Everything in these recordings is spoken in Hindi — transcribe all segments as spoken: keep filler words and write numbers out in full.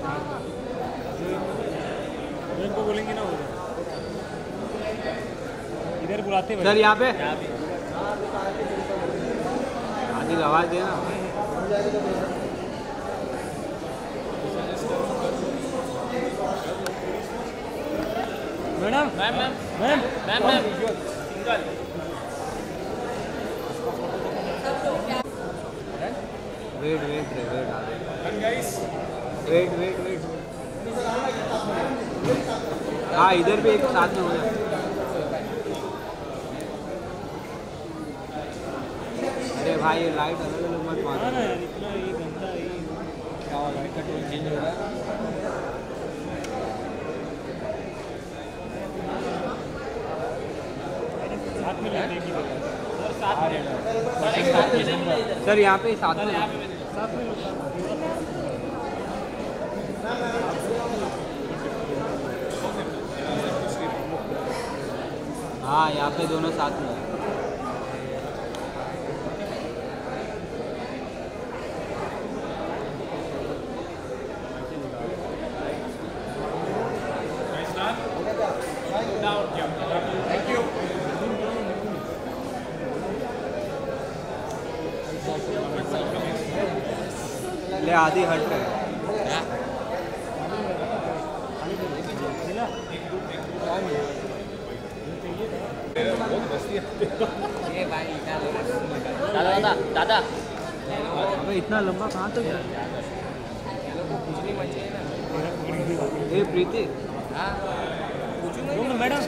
इनको बोलेंगे ना उधर इधर बुलाते हैं सर यहाँ पे आदिल आवाज देना। Madam ma'am ma'am ma'am ma'am ma'am single wait wait wait wait wait wait हाँ इधर भी एक साथ में हो जाए। अरे भाई ये लाइट अलग अलग मत मारो ना यार इतना ये घंटा ये क्या लाइट का टोन चेंज हो रहा है। साथ में लेने की बात सर साथ में सर यहाँ पे साथ में साथ में हाँ यहाँ पे दोनों साथ में ले आधी हट रहे दादा दादा दादा अबे इतना लंबा कहाँ तक है? ए प्रीति मैडम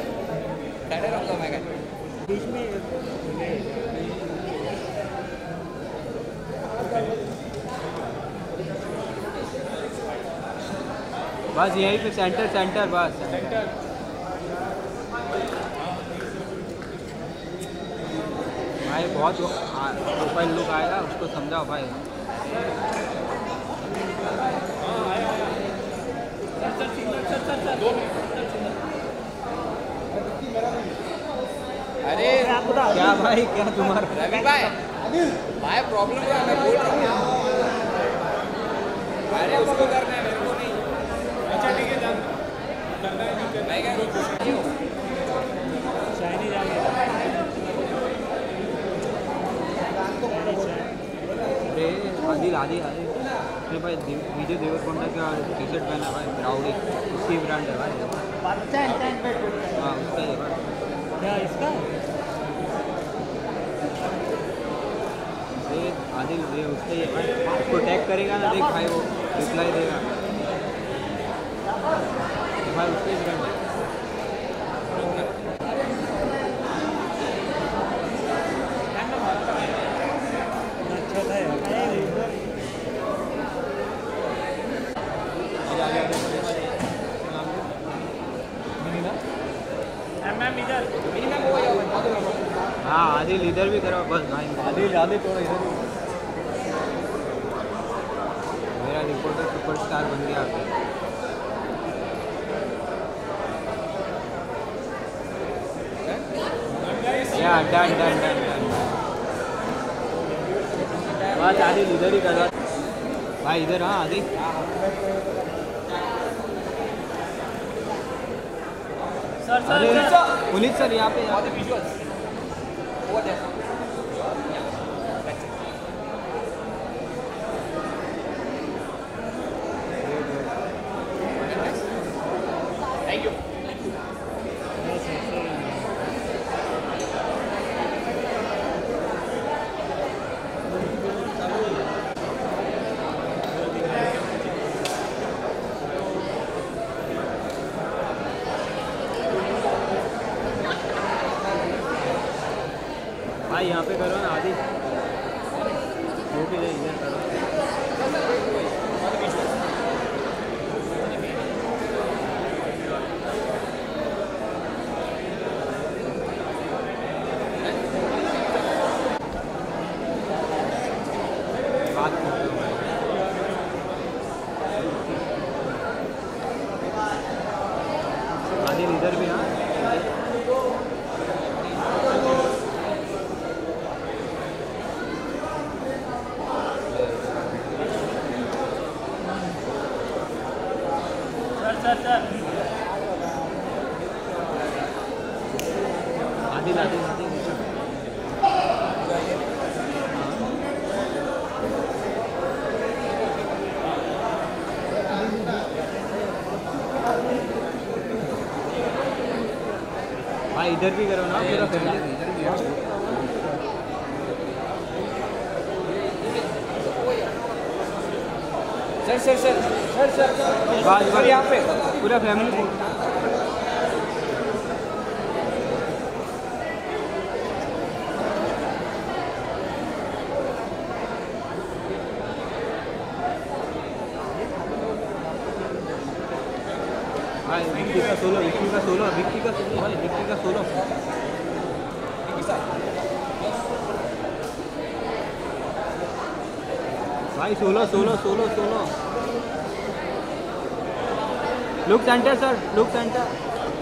बीच में बस यहीं पे सेंटर सेंटर बस सेंटर भाई बहुत प्रोफाइल लुक आएगा उसको समझाओ भाई। अरे क्या भाई क्या तुम्हारा रवि भाई भाई प्रॉब्लम है मैं बोल रहा हूँ। अरे उसको करना है मेरे को नहीं। अच्छा ठीक है जान करना है नहीं करना है क्या चाइनीज आ गया अरे आदिल आदिल आदिल अरे भाई विजय देवरकोंडा का टी शर्ट पहना भाई राउडी उसकी ब्रांड है भाई। हाँ उसका है भाई। क्या इसका ये आदिल ये उसका ही है भाई। उसको टैग करेगा ना देख भाई वो रिप्लाई देगा भाई उसका ही ब्रांड है। अच्छा था यार मैम इधर मिनिमम हो जाओ हाँ आदिल इधर भी करो बस भाई आदिल आदिल थोड़ा इधर मेरा रिपोर्टर सुपरस्टार बन गया। या डन डन डन डन बस आदिल इधर ही करो भाई इधर। हाँ आदिल सर अरे पुलिस सर यहाँ पे यहाँ पे थैंक यू। भाई यहाँ पे करो ना आदि जो भी है इधर करो। बात करते हो भाई। आदिल इधर भी। हाँ आदिल आदिल आदिल भाई इधर भी करो ना पूरा फैमिली इधर भी है। Sir sir sir sir sir बस सर यहाँ पे पूरा फैमिली भाई विक्की का सोलो विक्की का सोलो विक्की का सोलो भाई विक्की का सोलो भाई solo solo solo solo look centre sir look centre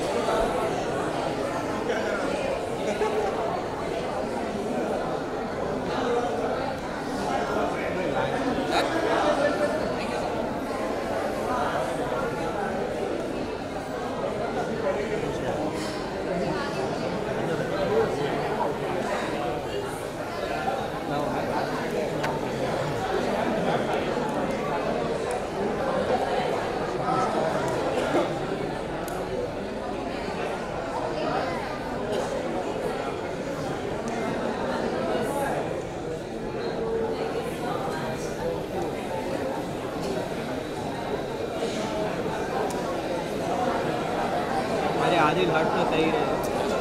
Adil हट तो सही रहे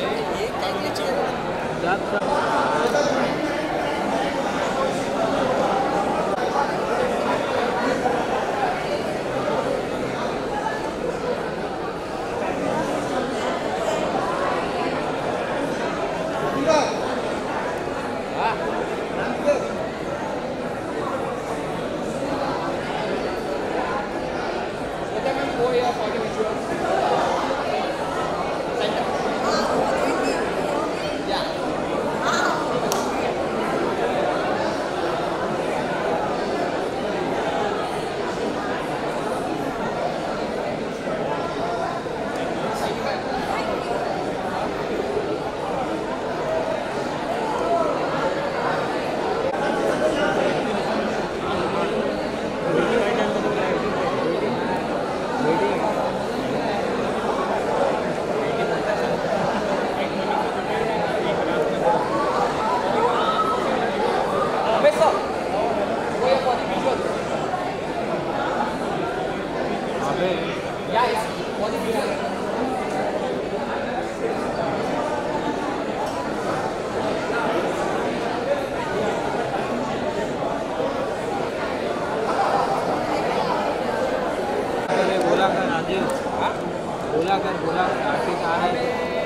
बोला कर बोला आर्टिस्ट आ रहे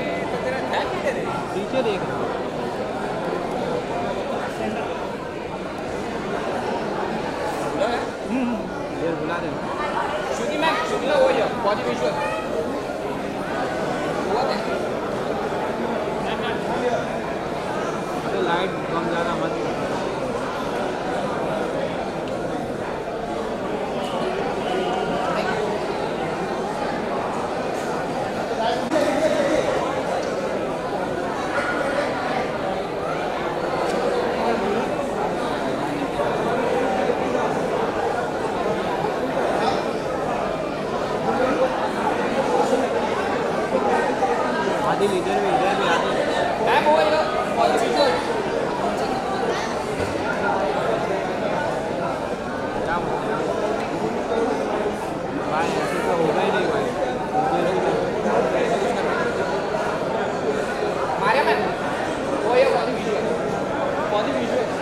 पीछे देख रहा हूँ बुला दे शूटिंग मैम शूटिंग हो गया बॉडी विजुअल अरे लाइट कम ज़्यादा मत आदिल इधर भी इधर भी आदिल मैम हो गया बॉडी विजुअल भाई ऐसे तो होगा ही नहीं भाई मारिया मैम हो गया body visual body visual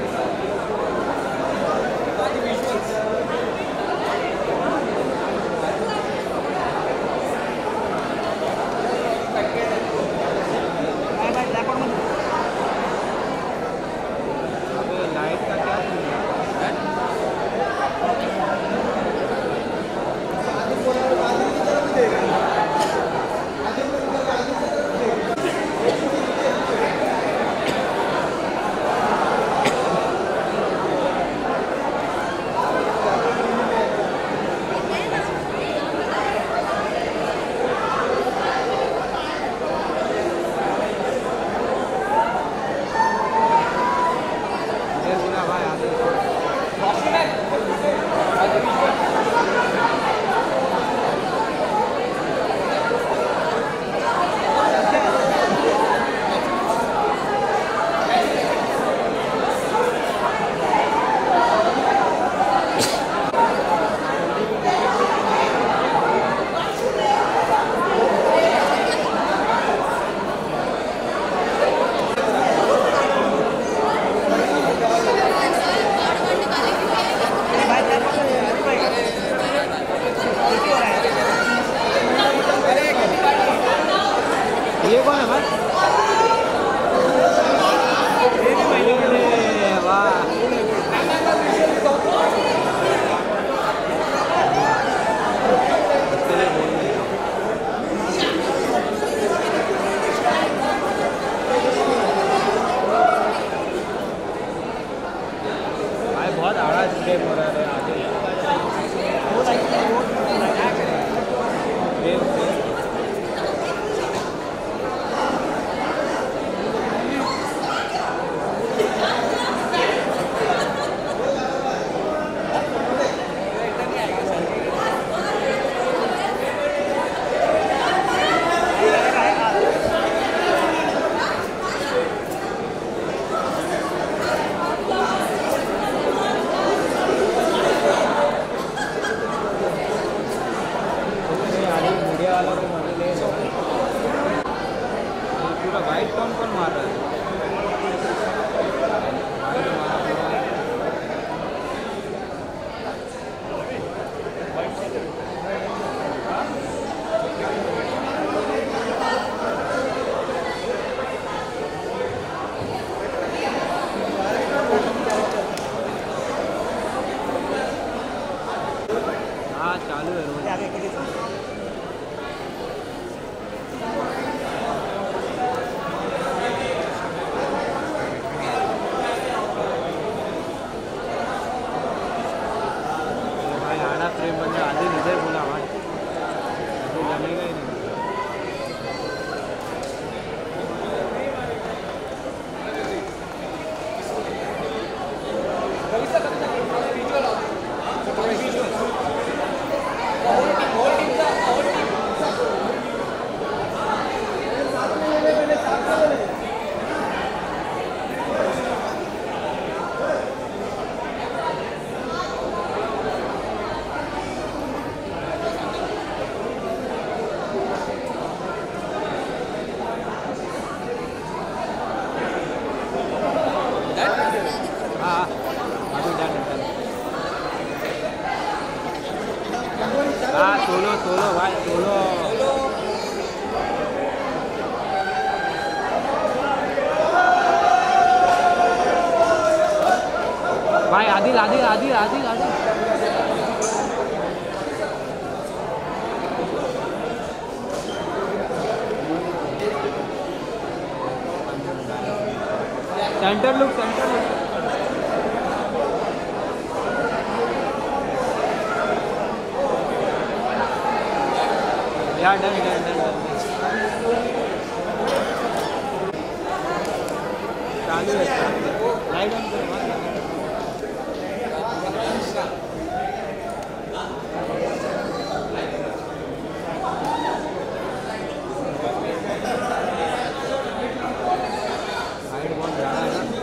body visuals ये कौन है भाई? अरे वाह, भाई बहुत आड़ा स्टेप हो रहा है आगे। पूरा वाइट कौन कौन मार रहा है? हाँ चालू है रोज। प्रेम बंदे आधे इधर बोला भाई, तो जमेगा ही नहीं। हाँ सोलो सोलो भाई सोलो। भाई Adil Adil Adil Adil Adil centre look centre look. यार डन डन डन चालू है, लाइट ऑन करो। लाइट बहुत ज़्यादा है ना,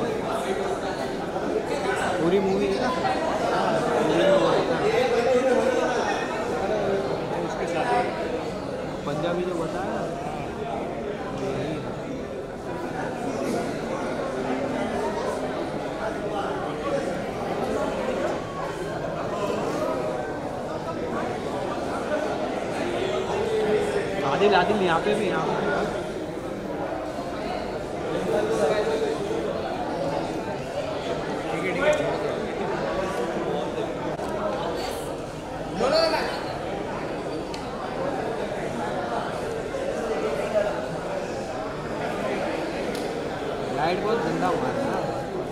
पूरी मूवी है ना, पंजाबी जो बताया ना आदिल आदिल यहाँ पे भी यहाँ पे लाइट बहुत गंदा हुआ है ना।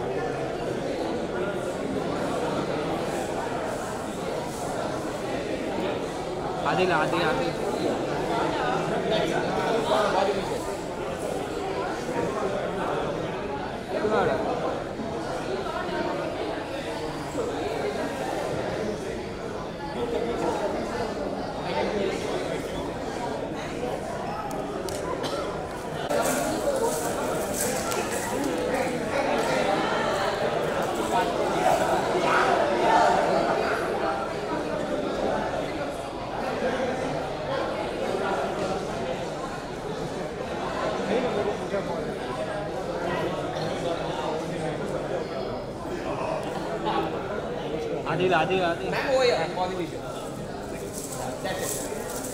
आदिल आदिल आदिल आदिल आदिल आदिल मैम वो है for the video that's it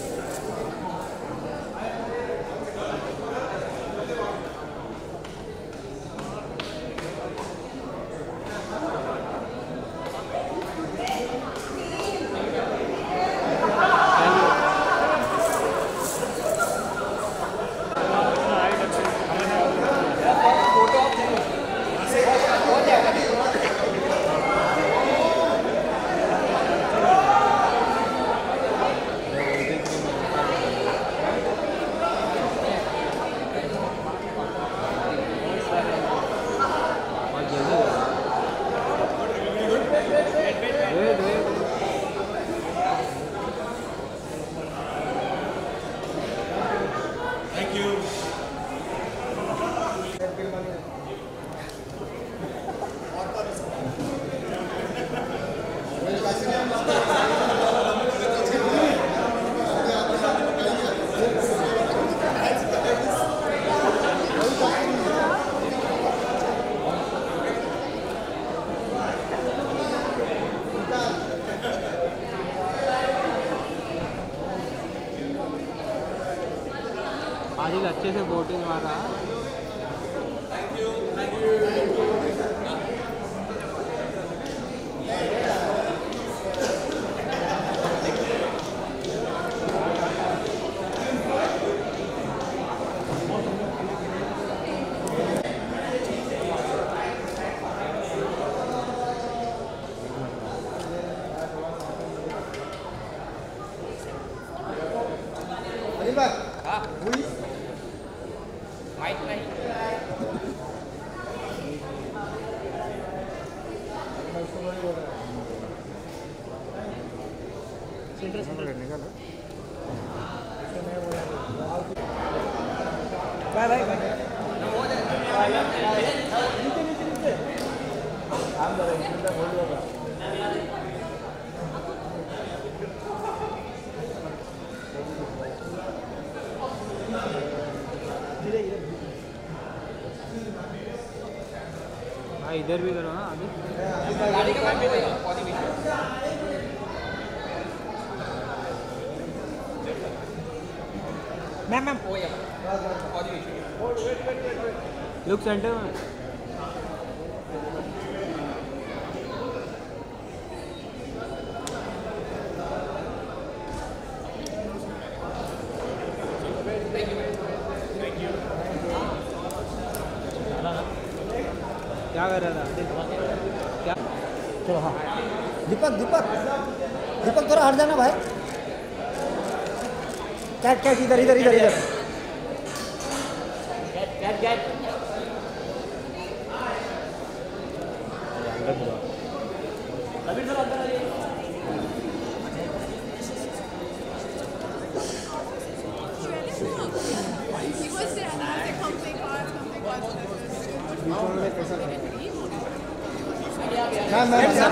Adil अच्छे से बोटिंग मारा। हाँ माइक नहीं बाय बाय बाय हाँ इधर भी करो ना आदिल। गाड़ी का मैम वो है for the video ma'am ma'am वो है for the video look centre में। क्या कर रहा था क्या? चलो हाँ दीपक दीपक दीपक थोड़ा हट जाना भाई। कैट कैट इधर इधर इधर इधर कैट कैट अभी थोड़ा अंदर आ जाइए। He was there and I was like, come play cards, come play cards. Ma'am ma'am ma'am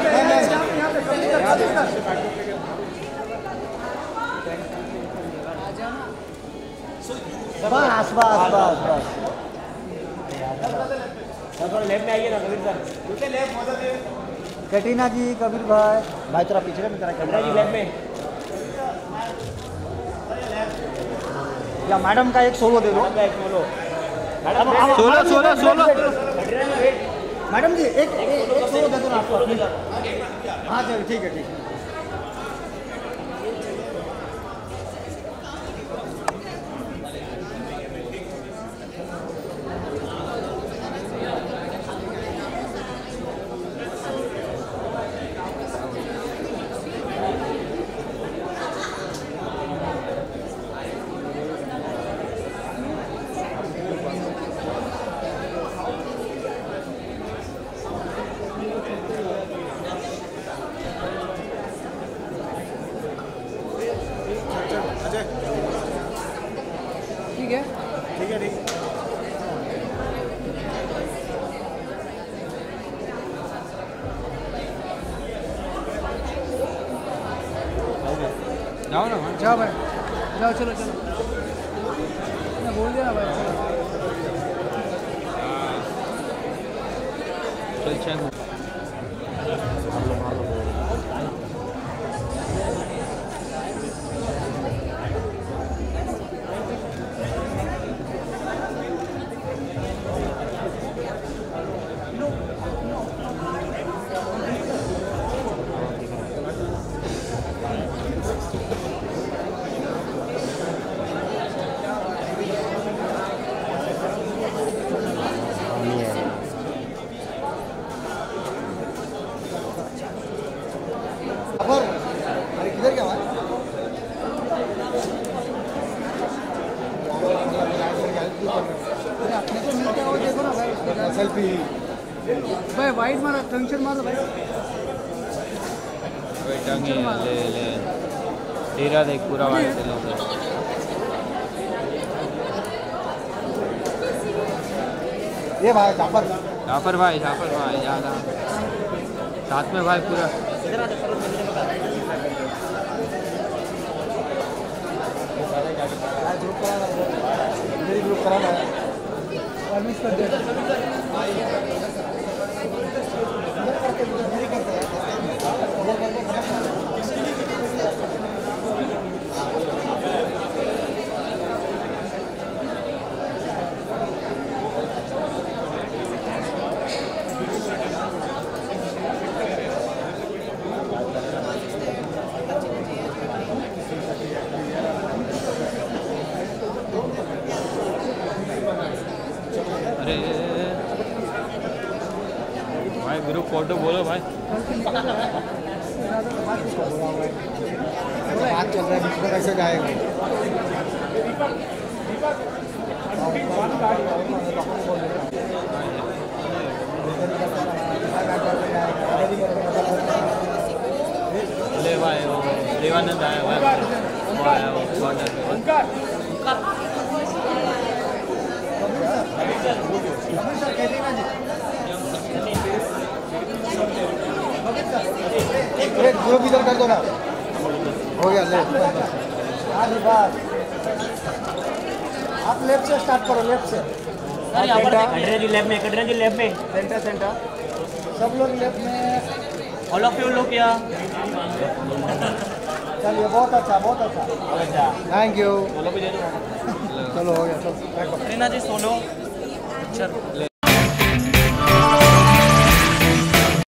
बस बस बस बस थोड़ा लेफ्ट में आइए ना कबीर सर। कैटरीना जी कबीर भाई भाई थोड़ा पीछे में तेरा कैटरीना जी लेफ्ट में। या मैडम का एक सोलो दे दो। Solo solo solo madam ji एक एक सोलो दे दो ना आपको। हाँ चलो ठीक है ठीक है। ठीक है ठीक है ठीक जाओ ना जाओ भाई जाओ चलो चलो ना बोल दिया ना भाई चल चल जाफर अरे किधर क्या हुआ अपने को मिल क्या हो देखो ना भाई सेल्फी भाई वाइट मारो टेंशन मारो भाई टंगे ले ले तेरा देख पूरा वाइट चलो ये भाई जाफर जाफर भाई जाफर भाई ज़्यादा साथ में भाई पूरा ग्रुप करा मेरी ग्रुप करा है और मिस कर दे अरे भाई ग्रुप फोटो बोलो भाई बात चल रहा है बीच में कैसे जाएगा ले भाई वो देवानंद आया भाई वो आया वो कॉर्नर में एक ग्रुप इधर कर दो ना हो गया ले आप लेफ्ट से स्टार्ट करो लेफ्ट से सर यहाँ पर कटरे जी लैब में कटरे जी लैब में सेंटर सेंटर सब लोग लेफ्ट में ऑल ऑफ यू लोग क्या चलिए बहुत अच्छा बहुत अच्छा अच्छा थैंक यू बोलो भी दे दो चलो हो गया चलो रीना जी सोलो ले